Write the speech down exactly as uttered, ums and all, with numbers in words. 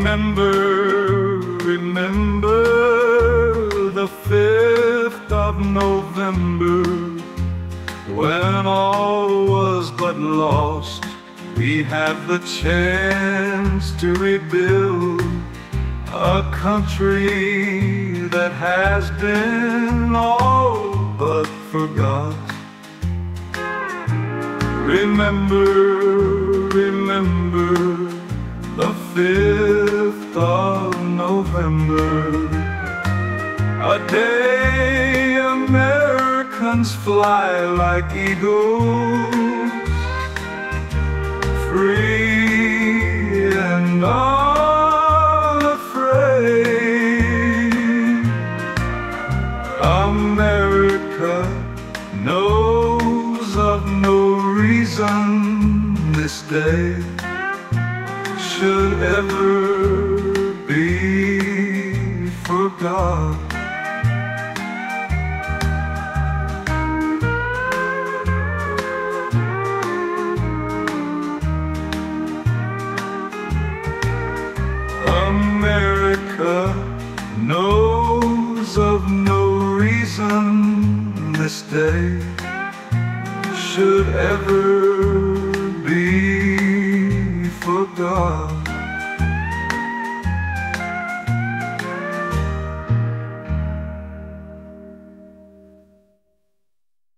Remember, remember the fifth of November, when all was but lost. We had the chance to rebuild a country that has been all but forgot. Remember, remember the fifth of November, a day Americans fly like eagles, free and unafraid. America knows of no reason this day should ever be forgot. America knows of no reason this day should ever